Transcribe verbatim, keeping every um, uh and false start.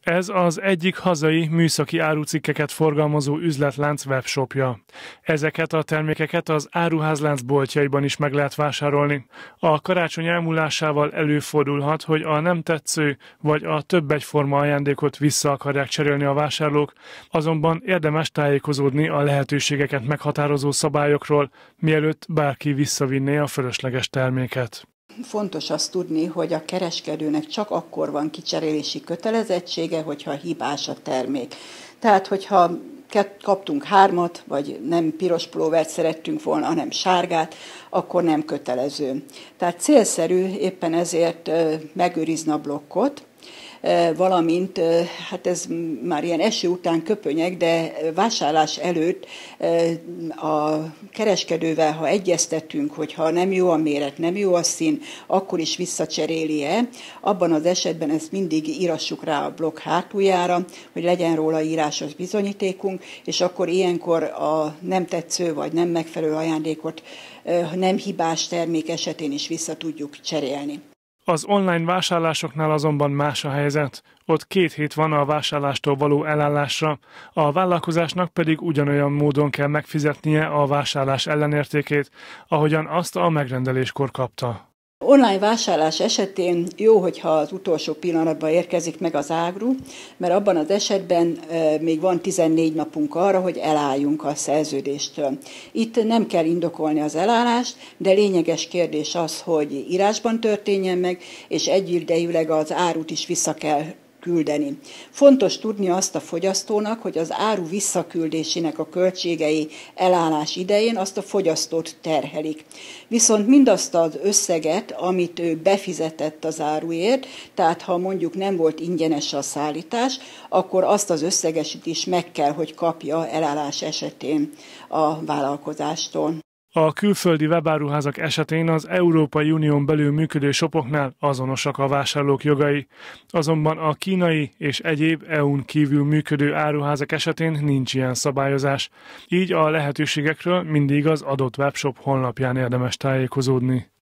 Ez az egyik hazai műszaki árucikkeket forgalmazó üzletlánc webshopja. Ezeket a termékeket az áruházlánc boltjaiban is meg lehet vásárolni. A karácsony elmúlásával előfordulhat, hogy a nem tetsző vagy a több egyforma ajándékot vissza akarják cserélni a vásárlók, azonban érdemes tájékozódni a lehetőségeket meghatározó szabályokról, mielőtt bárki visszavinné a fölösleges terméket. Fontos azt tudni, hogy a kereskedőnek csak akkor van kicserélési kötelezettsége, hogyha hibás a termék. Tehát, hogyha kaptunk hármat, vagy nem piros pulóvert szerettünk volna, hanem sárgát, akkor nem kötelező. Tehát célszerű éppen ezért megőrizni a blokkot, valamint, hát ez már ilyen eső után köpönyeg, de vásárlás előtt a kereskedővel, ha egyeztetünk, hogy ha nem jó a méret, nem jó a szín, akkor is visszacseréli-e, abban az esetben ezt mindig írassuk rá a blokk hátuljára, hogy legyen róla írásos bizonyítékunk, és akkor ilyenkor a nem tetsző vagy nem megfelelő ajándékot nem hibás termék esetén is vissza tudjuk cserélni. Az online vásárlásoknál azonban más a helyzet. Ott két hét van a vásárlástól való elállásra, a vállalkozásnak pedig ugyanolyan módon kell megfizetnie a vásárlás ellenértékét, ahogyan azt a megrendeléskor kapta. Online vásárlás esetén jó, hogyha az utolsó pillanatban érkezik meg az áru, mert abban az esetben még van tizennégy napunk arra, hogy elálljunk a szerződéstől. Itt nem kell indokolni az elállást, de lényeges kérdés az, hogy írásban történjen meg, és egyidejűleg az árut is vissza kell küldeni. Fontos tudni azt a fogyasztónak, hogy az áru visszaküldésének a költségei elállás idején azt a fogyasztót terhelik. Viszont mindazt az összeget, amit ő befizetett az áruért, tehát ha mondjuk nem volt ingyenes a szállítás, akkor azt az összeget is meg kell, hogy kapja elállás esetén a vállalkozástól. A külföldi webáruházak esetén az Európai Unión belül működő shopoknál azonosak a vásárlók jogai, azonban a kínai és egyéb é u-n kívül működő áruházak esetén nincs ilyen szabályozás, így a lehetőségekről mindig az adott webshop honlapján érdemes tájékozódni.